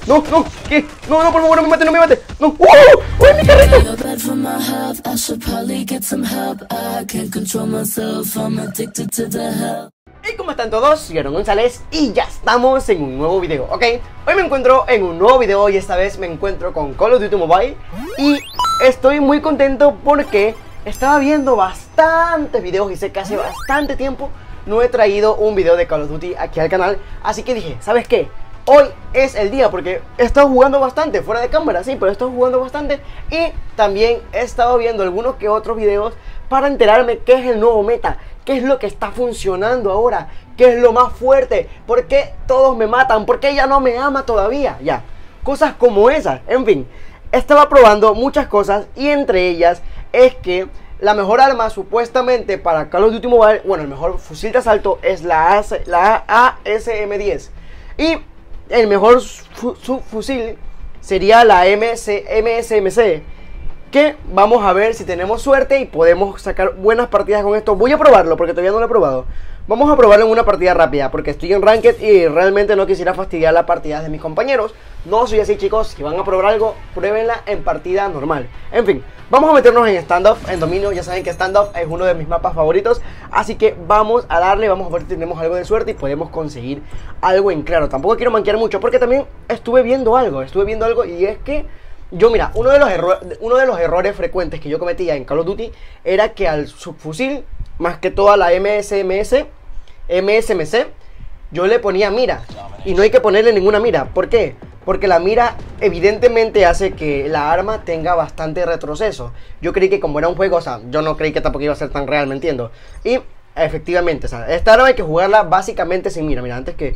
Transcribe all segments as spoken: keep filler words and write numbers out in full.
no, no, ¿qué? No, no, por favor, no me mate, no me mate. No, ¡uh! ¡Uy, mi carrito! ¿Y cómo están todos? Yo, Aaron González, y ya estamos en un nuevo video, ¿ok? Hoy me encuentro en un nuevo video y esta vez me encuentro con Call of Duty Mobile. Y estoy muy contento porque estaba viendo bastantes videos y sé que hace bastante tiempo no he traído un video de Call of Duty aquí al canal. Así que dije, ¿sabes qué? Hoy es el día porque he estado jugando bastante, fuera de cámara, sí, pero he estado jugando bastante. Y también he estado viendo algunos que otros videos para enterarme qué es el nuevo meta, qué es lo que está funcionando ahora, qué es lo más fuerte, por qué todos me matan, por qué ella no me ama todavía, ya, cosas como esas. En fin, estaba probando muchas cosas y entre ellas es que la mejor arma supuestamente para Call of Duty Mobile, bueno, el mejor fusil de asalto es la, la A S M diez. Y el mejor fu su fusil sería la M S M C, que vamos a ver si tenemos suerte y podemos sacar buenas partidas con esto. Voy a probarlo porque todavía no lo he probado. Vamos a probarlo en una partida rápida porque estoy en Ranked y realmente no quisiera fastidiar las partidas de mis compañeros. No soy así, chicos. Si van a probar algo, pruébenla en partida normal. En fin, vamos a meternos en standoff, en dominio. Ya saben que standoff es uno de mis mapas favoritos. Así que vamos a darle, vamos a ver si tenemos algo de suerte y podemos conseguir algo en claro. Tampoco quiero manquear mucho porque también estuve viendo algo, estuve viendo algo y es que yo, mira, uno de los errores, uno de los errores frecuentes que yo cometía en Call of Duty era que al subfusil, más que toda la M S M C, M S M C, yo le ponía mira y no hay que ponerle ninguna mira. ¿Por qué? Porque la mira evidentemente hace que la arma tenga bastante retroceso. Yo creí que como era un juego, o sea, yo no creí que tampoco iba a ser tan real, ¿me entiendo? Y efectivamente, o sea, esta arma hay que jugarla básicamente sin mira. Mira, antes que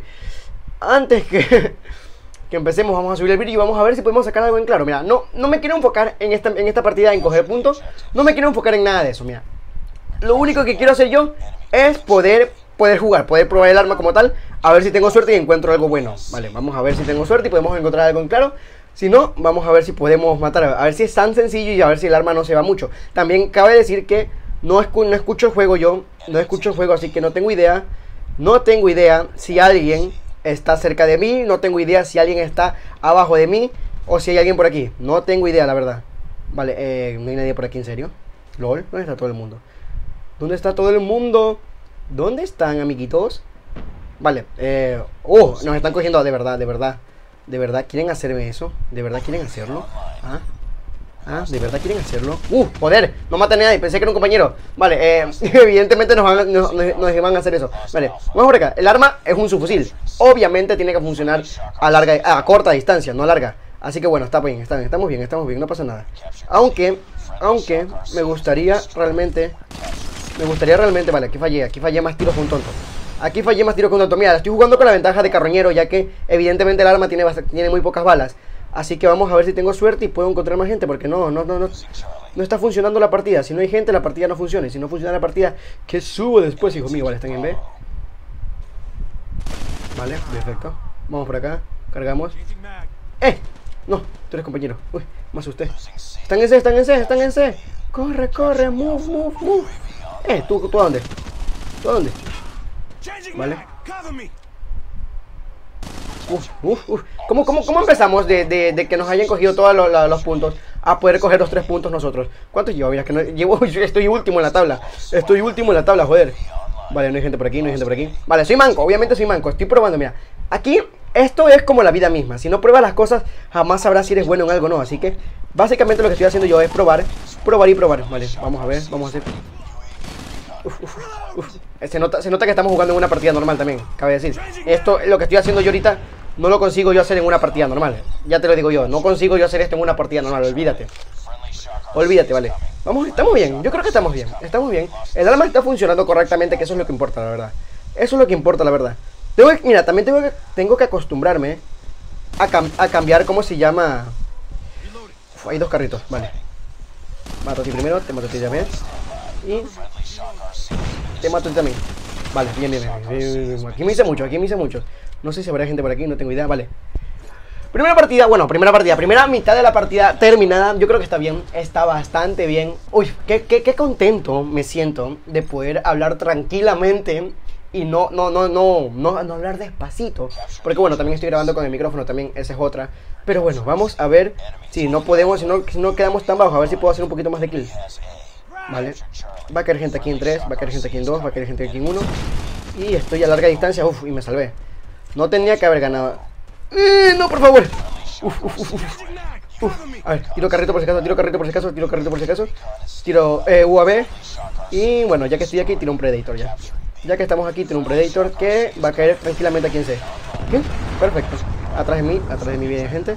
antes que que empecemos, vamos a subir el vídeo y vamos a ver si podemos sacar algo en claro. Mira, no, no me quiero enfocar en esta, en esta partida en coger puntos. No me quiero enfocar en nada de eso, mira. Lo único que quiero hacer yo es poder, poder jugar, poder probar el arma como tal. A ver si tengo suerte y encuentro algo bueno. Vale, vamos a ver si tengo suerte y podemos encontrar algo en claro. Si no, vamos a ver si podemos matar. A ver si es tan sencillo y a ver si el arma no se va mucho. También cabe decir que no, escu no escucho el juego yo. No escucho el juego, así que no tengo idea. No tengo idea si alguien está cerca de mí, no tengo idea si alguien está abajo de mí o si hay alguien por aquí. No tengo idea, la verdad. Vale, eh, no hay nadie por aquí, ¿en serio? LOL, ¿dónde está todo el mundo? ¿Dónde está todo el mundo? ¿Dónde están, amiguitos? Vale, eh... oh, nos están cogiendo, de verdad, de verdad. ¿De verdad quieren hacerme eso? ¿De verdad quieren hacerlo? ¿Ah? Ah, ¿de verdad quieren hacerlo? ¡Uh! ¡Joder! No maté a nadie, pensé que era un compañero. Vale, eh, evidentemente nos van, a, nos, nos van a hacer eso. Vale, vamos por acá. El arma es un subfusil. Obviamente tiene que funcionar a larga, a corta distancia, no a larga. Así que bueno, está bien, está bien, estamos bien, estamos bien, no pasa nada. Aunque, aunque me gustaría realmente, me gustaría realmente, vale, aquí fallé, aquí fallé más tiros con tonto. Aquí fallé más tiros con tonto. Mira, estoy jugando con la ventaja de carroñero, ya que evidentemente el arma tiene, tiene muy pocas balas. Así que vamos a ver si tengo suerte y puedo encontrar más gente. Porque no, no, no, no, no está funcionando la partida. Si no hay gente, la partida no funciona. Y si no funciona la partida, ¿qué subo después, hijo mío? Vale, están en B. Vale, perfecto. Vamos por acá, cargamos. ¡Eh! No, tú eres compañero. Uy, me asusté. Están en C, están en C, están en C. Corre, corre, move, move, move. Eh, ¿tú, tú a dónde? ¿Tú a dónde? Vale. Uf, uf, uf. ¿Cómo, cómo, ¿Cómo empezamos de, de, de que nos hayan cogido todos los, los, los puntos a poder coger los tres puntos nosotros? ¿Cuántos llevo? Mira, que no, llevo, estoy último en la tabla. Estoy último en la tabla, joder. Vale, no hay gente por aquí, no hay gente por aquí. Vale, soy manco, obviamente soy manco. Estoy probando, mira. Aquí, esto es como la vida misma. Si no pruebas las cosas, jamás sabrás si eres bueno en algo o no. Así que, básicamente lo que estoy haciendo yo es probar, probar y probar. Vale, vamos a ver, vamos a hacer. Uf, uf, uf. Se nota, se nota que estamos jugando en una partida normal también, cabe decir. Esto, lo que estoy haciendo yo ahorita, no lo consigo yo hacer en una partida normal. Ya te lo digo yo, no consigo yo hacer esto en una partida normal, olvídate. Olvídate, vale. Vamos, estamos bien, yo creo que estamos bien, estamos bien. El arma está funcionando correctamente, que eso es lo que importa, la verdad. Eso es lo que importa, la verdad. Tengo que, mira, también tengo que, tengo que acostumbrarme a, cam a cambiar, ¿cómo se llama? Uf, hay dos carritos, vale. Mato a ti primero, te mato a ti también. Y te mato a ti también. Vale, bien, bien, bien, bien, bien. Aquí me hice mucho, aquí me hice mucho. No sé si habrá gente por aquí, no tengo idea, vale. Primera partida, bueno, primera partida, primera mitad de la partida terminada. Yo creo que está bien, está bastante bien. Uy, qué, qué, qué contento me siento de poder hablar tranquilamente y no, no, no, no, no, no hablar despacito. Porque bueno, también estoy grabando con el micrófono, también esa es otra. Pero bueno, vamos a ver si no podemos, si no, si no quedamos tan bajos, a ver si puedo hacer un poquito más de kill. Vale, va a caer gente aquí en tres, va a caer gente aquí en dos, va a caer gente aquí en uno. Y estoy a larga distancia, uff, y me salvé. No tenía que haber ganado. ¡Eh, no, por favor! Uf, uf, uf, uf. Uf. A ver, tiro carrito por si acaso, tiro carrito por si acaso, tiro carrito por si acaso. Tiro eh, U A V. Y bueno, ya que estoy aquí, tiro un Predator ya. Ya que estamos aquí, tiro un Predator que va a caer tranquilamente aquí en C. ¿Qué? Perfecto. Atrás de mí, atrás de mí viene gente.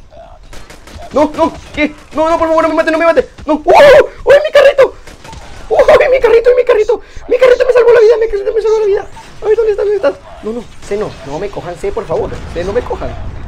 No, no, ¿qué? No, no, por favor, no me mate, no me mate. No, ¡uh! ¡Uy, mi carrito! ¡Uy, mi carrito, mi carrito! Mi carrito me salvó la vida, mi carrito me salvó la vida. A ver, ¿dónde estás? ¿Dónde estás? No, no, C no, no me cojan C, por favor. C, no me cojan.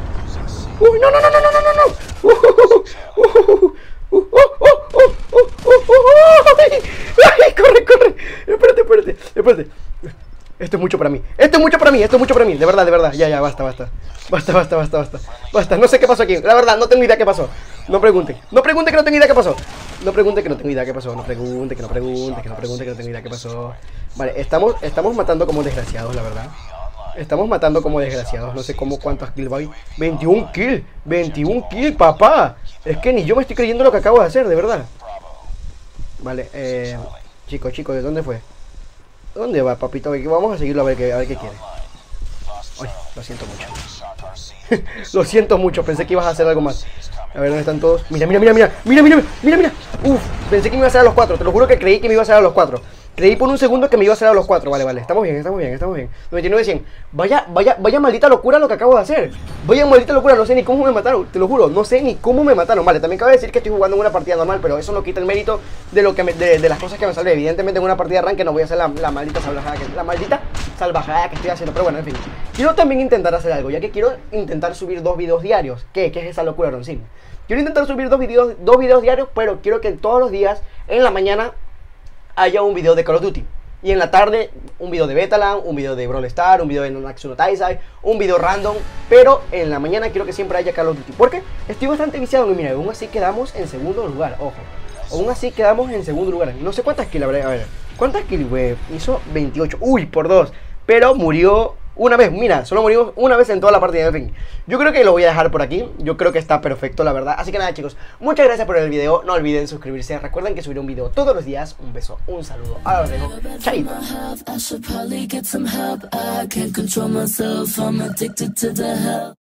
Uy, no, no, no, no, no, no, no, no. Uh, uh, uh, uh, uh, uh, uh, uh, uh, ay, ay, corre, corre. Espérate, espérate, espérate. Esto es mucho para mí. Esto es mucho para mí, esto es mucho para mí. De verdad, de verdad. Ya, ya, basta, basta. Basta, basta, basta, basta. Basta, no sé qué pasó aquí. La verdad, no tengo idea qué pasó. No pregunten. No pregunten que no tengo idea qué pasó. No pregunten que no tengo idea qué pasó. No pregunten, que no pregunten, que no pregunten que no tengo idea qué pasó. Vale, estamos, estamos matando como desgraciados, la verdad. Estamos matando como desgraciados. No sé cómo cuántos kills va. veintiún kills. veintiún kills, papá. Es que ni yo me estoy creyendo lo que acabo de hacer, de verdad. Vale, eh... Chico, chico, ¿de dónde fue? ¿Dónde va, papito? Vamos a seguirlo a ver qué, a ver qué quiere. Ay, lo siento mucho. Lo siento mucho, pensé que ibas a hacer algo más. A ver, ¿dónde están todos? Mira, mira, mira, mira. Mira, mira, mira, mira. Uf, pensé que me iba a hacer a los cuatro. Te lo juro que creí que me iba a hacer a los cuatro. Creí por un segundo que me iba a hacer a los cuatro. Vale, vale, estamos bien, estamos bien, estamos bien. noventa y nueve cien. Vaya, vaya, vaya maldita locura lo que acabo de hacer. Vaya maldita locura, no sé ni cómo me mataron. Te lo juro, no sé ni cómo me mataron. Vale, también cabe decir que estoy jugando en una partida normal, pero eso no quita el mérito de lo que me, de, de las cosas que me salvé. Evidentemente en una partida de arranque no voy a hacer la, la maldita salvajada que, la maldita salvajada que estoy haciendo. Pero bueno, en fin. Quiero también intentar hacer algo, ya que quiero intentar subir dos videos diarios. ¿Qué? ¿Qué es esa locura, Roncín? Quiero intentar subir dos videos, dos videos diarios, pero quiero que todos los días, en la mañana, haya un video de Call of Duty. Y en la tarde, un video de Betaland, un video de Brawl Stars, un video de Nonaxu no Taisai, un video random. Pero en la mañana quiero que siempre haya Call of Duty, porque estoy bastante viciado. Y mira, aún así quedamos en segundo lugar, ojo. Aún así quedamos en segundo lugar. No sé cuántas kills habrá, a ver. ¿Cuántas kills, güey? Hizo veintiocho. Uy, por dos. Pero murió una vez. Mira, solo morimos una vez en toda la partida. En fin, yo creo que lo voy a dejar por aquí. Yo creo que está perfecto, la verdad. Así que nada, chicos, muchas gracias por el video. No olviden suscribirse. Recuerden que subiré un video todos los días. Un beso, un saludo. Ahora os dejo. Chaito.